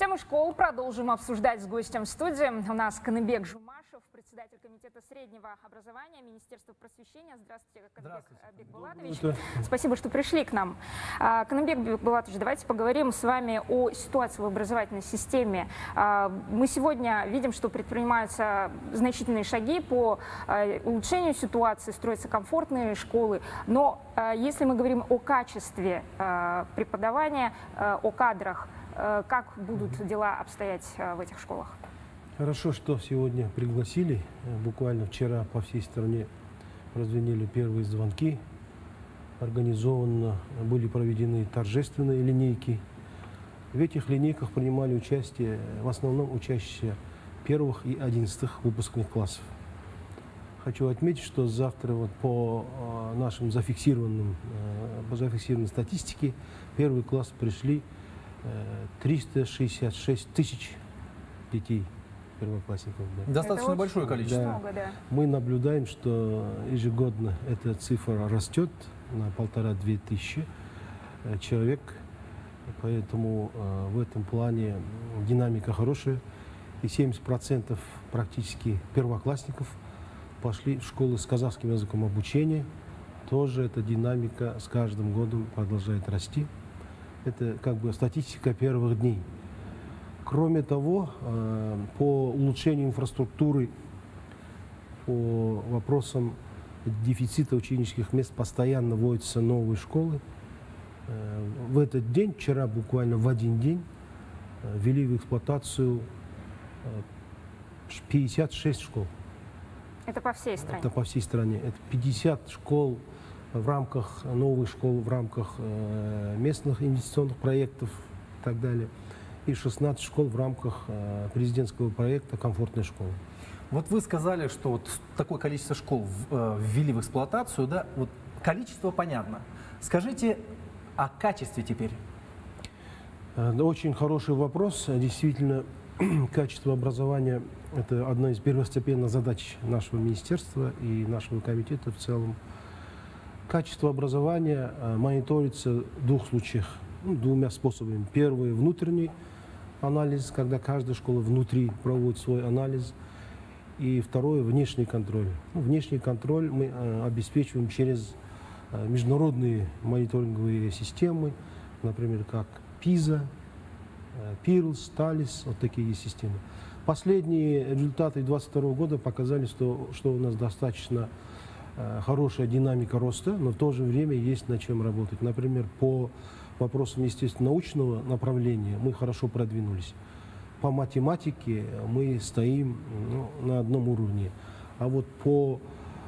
Тему школ продолжим обсуждать с гостем в студии. У нас Каныбек Жумашев, председатель комитета среднего образования Министерства просвещения. Здравствуйте, Каныбек Бекбулатович. Спасибо, что пришли к нам. Каныбек Бекбулатович, давайте поговорим с вами о ситуации в образовательной системе. Мы сегодня видим, что предпринимаются значительные шаги по улучшению ситуации, строятся комфортные школы. Но если мы говорим о качестве преподавания, о кадрах, как будут дела обстоять в этих школах? Хорошо, что сегодня пригласили. Буквально вчера по всей стране прозвенели первые звонки. Организованно были проведены торжественные линейки. В этих линейках принимали участие в основном учащиеся первых и 11 выпускных классов. Хочу отметить, что завтра по нашим зафиксированной статистике первый класс пришли 366 тысяч детей, первоклассников. Да. Достаточно большое количество. Да. Много, да. Мы наблюдаем, что ежегодно эта цифра растет на 1500–2000 человек. Поэтому в этом плане динамика хорошая. И 70% практически первоклассников пошли в школы с казахским языком обучения. Тоже эта динамика с каждым годом продолжает расти. Это как бы статистика первых дней. Кроме того, по улучшению инфраструктуры, по вопросам дефицита ученических мест постоянно вводятся новые школы. В этот день, вчера буквально в один день, ввели в эксплуатацию 56 школ. Это по всей стране? Это по всей стране. Это 50 школ в рамках новых школ, в рамках местных инвестиционных проектов и так далее. И 16 школ в рамках президентского проекта «Комфортная школа». Вот вы сказали, что вот такое количество школ ввели в эксплуатацию, да? Вот количество понятно. Скажите о качестве теперь. Очень хороший вопрос. Действительно, качество образования – это одна из первостепенных задач нашего министерства и нашего комитета в целом. Качество образования мониторится в двух случаях, двумя способами. Первый – внутренний анализ, когда каждая школа внутри проводит свой анализ. И второе – внешний контроль. Внешний контроль мы обеспечиваем через международные мониторинговые системы, например, как PISA, PIRLS, TALIS, вот такие есть системы. Последние результаты 2022 года показали, что у нас достаточно хорошая динамика роста, но в то же время есть над чем работать. Например, по вопросам, естественно, научного направления мы хорошо продвинулись. По математике мы стоим на одном уровне. А вот по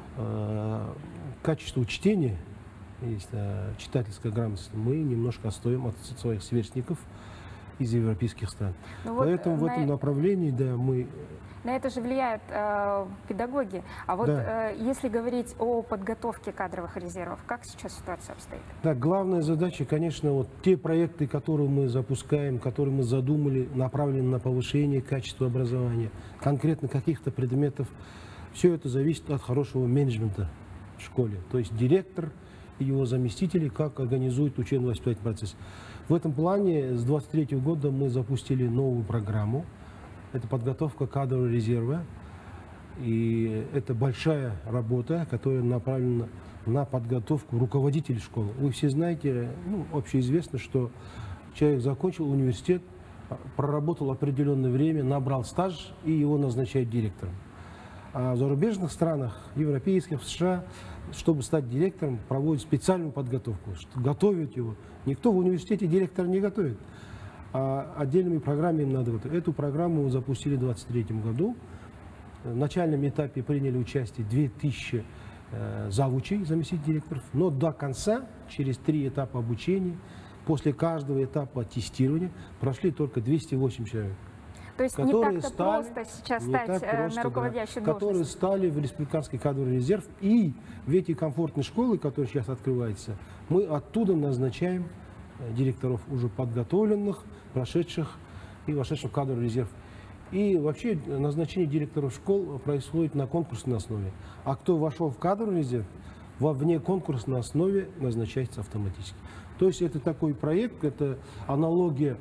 качеству чтения, читательской грамотности, мы немножко отстаем от своих сверстников из европейских стран. Поэтому в этом направлении, да, мы... На это же влияют педагоги. А вот да. Если говорить о подготовке кадровых резервов, как сейчас ситуация обстоит? Да, главная задача, конечно, вот те проекты, которые мы запускаем, которые мы задумали, направлены на повышение качества образования, конкретно каких-то предметов. Все это зависит от хорошего менеджмента в школе. То есть директор и его заместители, как организуют учебно-воспитательный процесс. В этом плане с 2023 года мы запустили новую программу. Это подготовка кадрового резерва. И это большая работа, которая направлена на подготовку руководителей школы. Вы все знаете, общеизвестно, что человек закончил университет, проработал определенное время, набрал стаж, и его назначают директором. А в зарубежных странах, европейских, в США, чтобы стать директором, проводят специальную подготовку, готовят его. Никто в университете директора не готовит. А отдельными программами им надо готовить. Эту программу мы запустили в 2023 году. В начальном этапе приняли участие 2000 завучей, заместителей директоров. Но до конца, через 3 этапа обучения, после каждого этапа тестирования, прошли только 208 человек. То есть не так-то просто сейчас стать на руководящую должность. Которые стали в республиканский кадровый резерв. И в эти комфортные школы, которые сейчас открываются, мы оттуда назначаем директоров уже подготовленных, прошедших и вошедших в кадровый резерв. И вообще назначение директоров школ происходит на конкурсной основе. А кто вошел в кадровый резерв, во внеконкурсной основе назначается автоматически. То есть это такой проект, это аналогия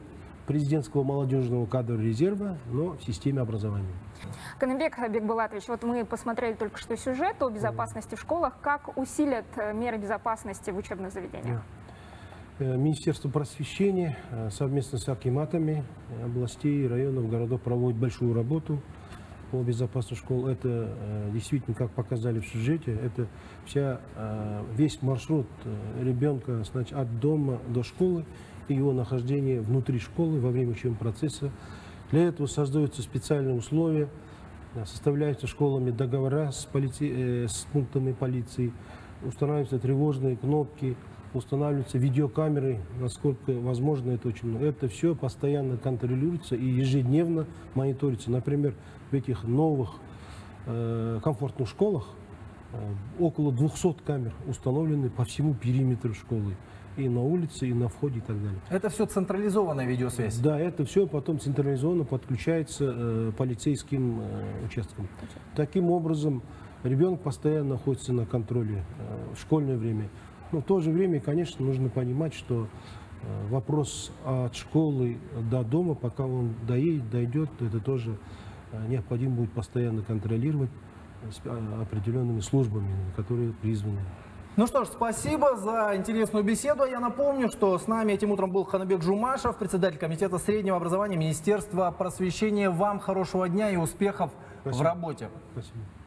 президентского молодежного кадрового резерва, но в системе образования. Каныбек Бекбулатович, вот мы посмотрели только что сюжет о безопасности в школах. Как усилят меры безопасности в учебных заведениях? Министерство просвещения совместно с акиматами областей, районов, городов проводит большую работу по безопасности школ. Это действительно, как показали в сюжете, это весь маршрут ребенка, значит, от дома до школы и его нахождение внутри школы во время учебного процесса. Для этого создаются специальные условия, составляются школами договора с пунктами полиции, устанавливаются тревожные кнопки, устанавливаются видеокамеры, насколько возможно, это очень много. Это все постоянно контролируется и ежедневно мониторится. Например, в этих новых комфортных школах около 200 камер установлены по всему периметру школы. И на улице, и на входе, и так далее. Это все централизованная видеосвязь? Да, это все потом централизованно подключается полицейским участкам. Таким образом, ребенок постоянно находится на контроле в школьное время. Но в то же время, конечно, нужно понимать, что вопрос от школы до дома, пока он дойдет, это тоже необходимо будет постоянно контролировать определенными службами, которые призваны. Ну что ж, спасибо за интересную беседу. Я напомню, что с нами этим утром был Каныбек Жумашев, председатель комитета среднего образования Министерства просвещения. Вам хорошего дня и успехов в работе. Спасибо.